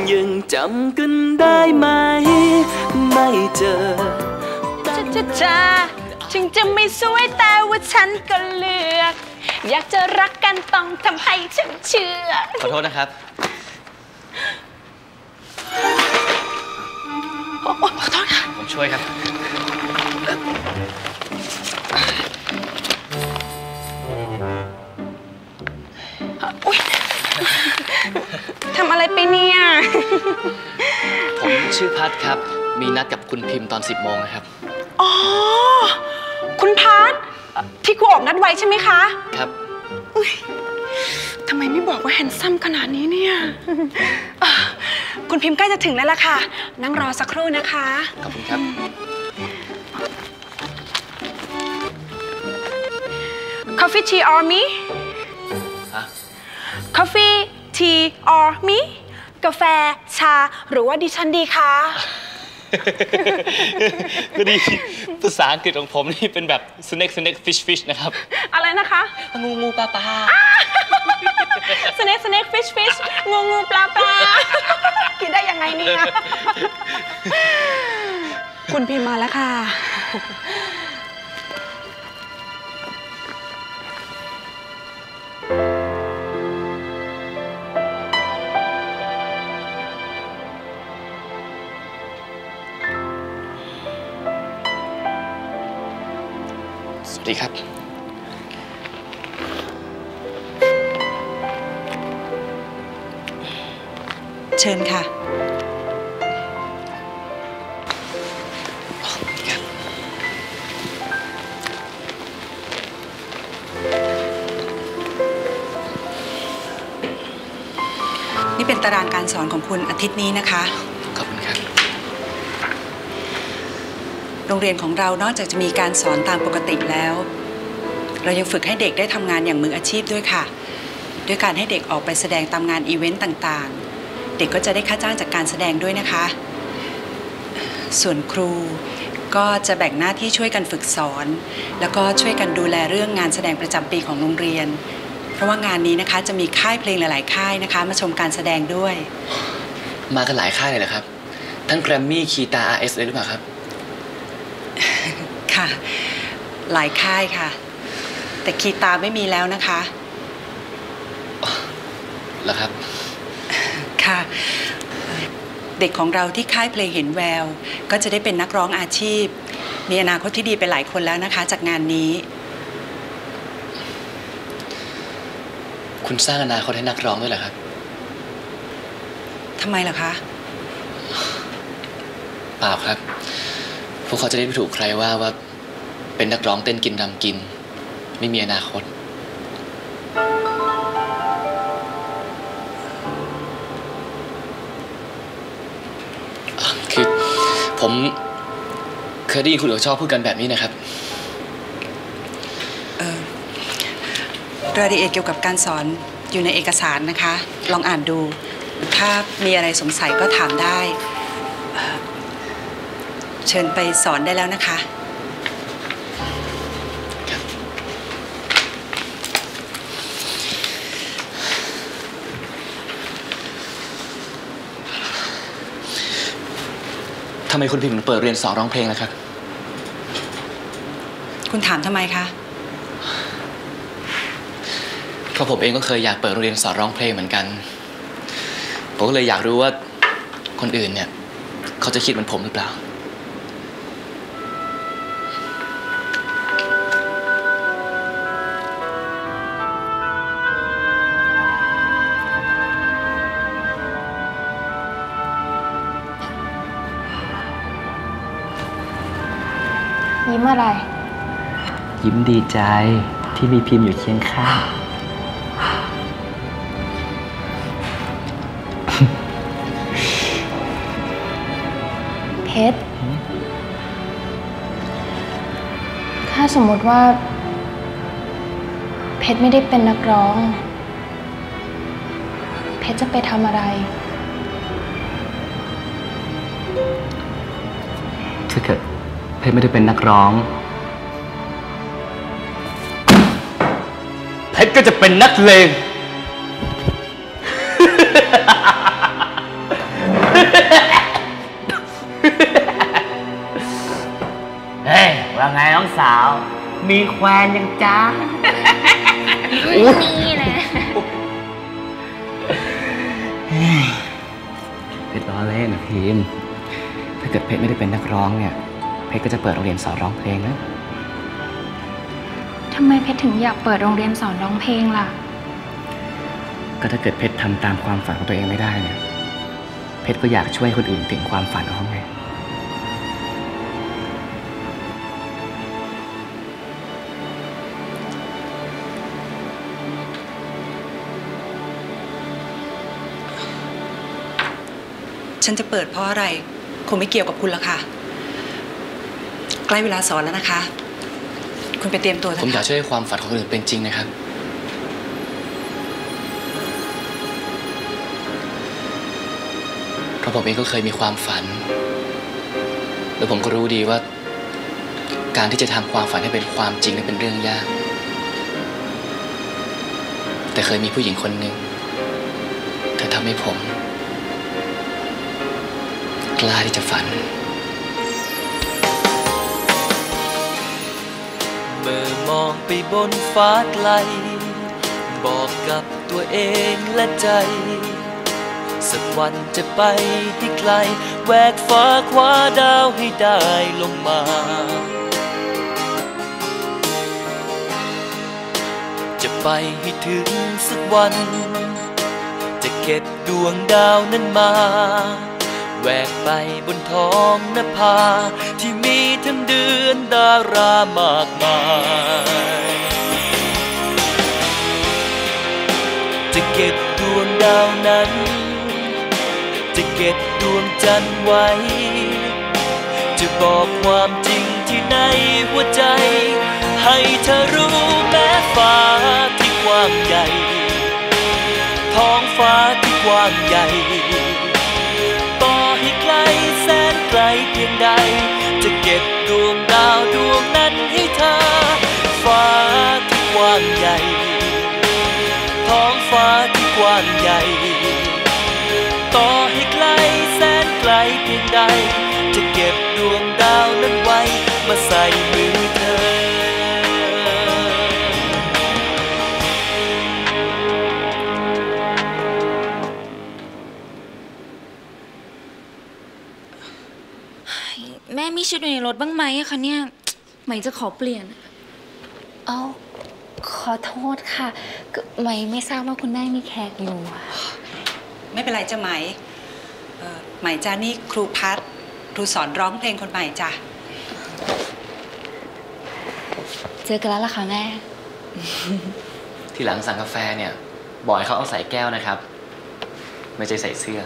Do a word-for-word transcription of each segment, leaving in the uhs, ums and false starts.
ยังจำกันได้ไหมไม่เจอจะจะจะถึงจะไม่สวยแต่ว่าฉันก็เลือกอยากจะรักกันต้องทำให้ฉันเชื่อขอโทษนะครับขอโทษค่ะผมช่วยครับอุ๊ยทำอะไรไปเนี่ยผมชื่อพัทครับมีนัดกับคุณพิมพ์ตอนสิบโมงนะครับอ๋อคุณพัทที่ครูออกนัดไว้ใช่ไหมคะครับทำไมไม่บอกว่าแฮนซัมขนาดนี้เนี่ยคุณพิมพ์ใกล้จะถึงแล้วล่ะค่ะนั่งรอสักครู่นะคะขอบคุณครับ Coffee tea or me ฮะ Coffee tea or me กาแฟชาหรือว่าดิฉันดีคะก็ดีภาษาอังกฤษของผมนี่เป็นแบบ snake snake fish fish นะครับอะไรนะคะงูงูปลาปลา snake snake fish fish งูงูปลาปลาคิดได้ยังไงเนี่ยคุณพิมพ์มาแล้วค่ะสวัสดีครับเชิญค่ะนี่เป็นตารางการสอนของคุณอาทิตย์นี้นะคะขอบคุณครับโรงเรียนของเรานอกจากจะมีการสอนตามปกติแล้วเรายังฝึกให้เด็กได้ทำงานอย่างมืออาชีพด้วยค่ะด้วยการให้เด็กออกไปแสดงตามงานอีเวนต์ต่างๆเด็กก็จะได้ค่าจ้างจากการแสดงด้วยนะคะส่วนครูก็จะแบ่งหน้าที่ช่วยกันฝึกสอนแล้วก็ช่วยกันดูแลเรื่องงานแสดงประจำปีของโรงเรียนเพราะว่างานนี้นะคะจะมีค่ายเพลงหลายๆค่ายนะคะมาชมการแสดงด้วยมากันหลายค่ายเลยเหรอครับทั้งแกรมมี่คีตา อาร์ เอส เลยหรือเปล่าครับค่ะหลายค่ายค่ะแต่คีตาไม่มีแล้วนะคะเหรอครับค่ะเด็กของเราที่ค่ายเพลงเห็นแววก็จะได้เป็นนักร้องอาชีพมีอนาคตที่ดีไปหลายคนแล้วนะคะจากงานนี้คุณสร้างอนาคตให้นักร้องด้วยเหรอครับทำไมล่ะคะเปล่าครับพวกเขาจะได้ไม่ถูกใครว่าว่าเป็นนักร้องเต้นกินรำกินไม่มีอนาคตคือผมเคยได้ยินคุณหลวงชอบพูดกันแบบนี้นะครับเออรายละเอียดเกี่ยวกับการสอนอยู่ในเอกสารนะคะลองอ่านดูถ้ามีอะไรสงสัยก็ถามได้เชิญไปสอนได้แล้วนะคะทำไมคุณพิมพ์เปิดเรียนสอนร้องเพลงล่ะครับคุณถามทำไมคะเพราะผมเองก็เคยอยากเปิดโรงเรียนสอนร้องเพลงเหมือนกันผมก็เลยอยากรู้ว่าคนอื่นเนี่ยเขาจะคิดเหมือนผมหรือเปล่ายิ้มอะไรยิ้มดีใจที่มีพิมพ์อยู่เคียงข้างเพชรถ้าสมมติว่าเพชรไม่ได้เป็นนักร้องเพชรจะไปทำอะไรถ้าเกิดเพชรไม่ได้เป็นนักร้องเพชรก็จะเป็นนักเลงเฮ้ยว่าไงน้องสาวมีแควนยังจ้านี่แหละเพชรล้อเล่นนะพิมพ์ถ้าเกิดเพชรไม่ได้เป็นนักร้องเนี่ยเพชรก็จะเปิดโรงเรียนสอนร้องเพลงนะทำไมเพชรถึงอยากเปิดโรงเรียนสอนร้องเพลงล่ะก็ถ้าเกิดเพชรทำตามความฝันของตัวเองไม่ได้เนี่ยเพชรก็อยากช่วยคนอื่นถึงความฝันของเขาไงฉันจะเปิดเพราะอะไรคงไม่เกี่ยวกับคุณแล้วค่ะใกล้เวลาสอนแล้วนะคะคุณไปเตรียมตัวเถอะผมอยากช่วยความฝันของคนอื่นเป็นจริงนะครับเพราะผมเองก็เคยมีความฝันแล้วผมก็รู้ดีว่าการที่จะทำความฝันให้เป็นความจริงนั้นเป็นเรื่องยากแต่เคยมีผู้หญิงคนหนึ่งเธอทำให้ผมกล้าที่จะฝันเมื่อมองไปบนฟ้าไกลบอกกับตัวเองและใจสักวันจะไปให้ไกลแหวกฟ้าคว้าดาวให้ได้ลงมาจะไปให้ถึงสักวันจะเก็บดวงดาวนั้นมาแหวกไปบนท้องนภาที่มีทั้งเดือนดารามากมายจะเก็บดวงดาวนั้นจะเก็บดวงจันทร์ไว้จะบอกความจริงที่ในหัวใจให้เธอรู้แม้ฟ้าที่กว้างใหญ่ท้องฟ้าที่กว้างใหญ่ต่อให้ไกลแสนไกลเพียงใดจะเก็บดวงดาวดวงนั้นให้เธอฟ้าที่กว้างใหญ่ท้องฟ้าที่กว้างใหญ่ต่อให้ไกลแสนไกลเพียงใดจะเก็บดวงดาวนั้นไว้มาใส่มือเธอแม่มีชุดอยู่ในรถบ้างไหมอะคะเนี่ยไหมจะขอเปลี่ยนเอาขอโทษค่ะไหมไม่ทราบว่าคุณแม่มีแขกอยู่ไม่เป็นไรจ้ะไหมไหมจ้านี่ครูพัดครูสอนร้องเพลงคนใหม่จ้ะเจอกันแล้วล่ะค่ะแม่ที่หลังสั่งกาแฟเนี่ยบอกให้เขาเอาใส่แก้วนะครับไม่ใช่ใส่เสื้อ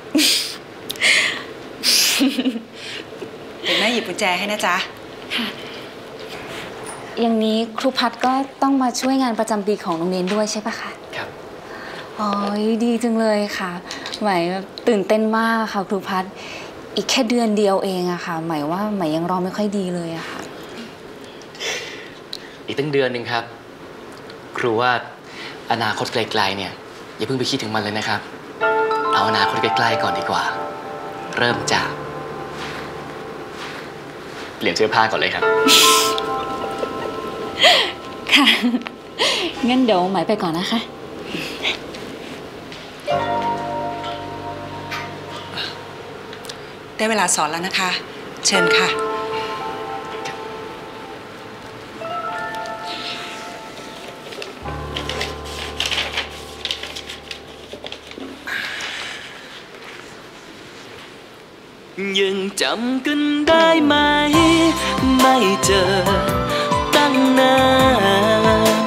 เดี๋ยวแม่หยิบกุญแจให้นะจ๊ะค่ะอย่างนี้ครูพัดก็ต้องมาช่วยงานประจำปีของโรงเรียนด้วยใช่ปะคะครับอ๋อดีจังเลยค่ะหมายตื่นเต้นมากค่ะครูพัดอีกแค่เดือนเดียวเองอะค่ะหมายว่าหมายยังรอไม่ค่อยดีเลยอะค่ะอีกตั้งเดือนหนึ่งครับครูว่าอนาคตไกลๆเนี่ยอย่าเพิ่งไปคิดถึงมันเลยนะครับเอาอนาคตใกล้ๆก่อนดีกว่าเริ่มจากเปลี่ยนเสื้อผ้าก่อนเลยครับค่ะงั้นเดี๋ยวหมายไปก่อนนะคะได้เวลาสอนแล้วนะคะเชิญค่ะยังจำกันได้ไหมไม่เจอตั้งนาน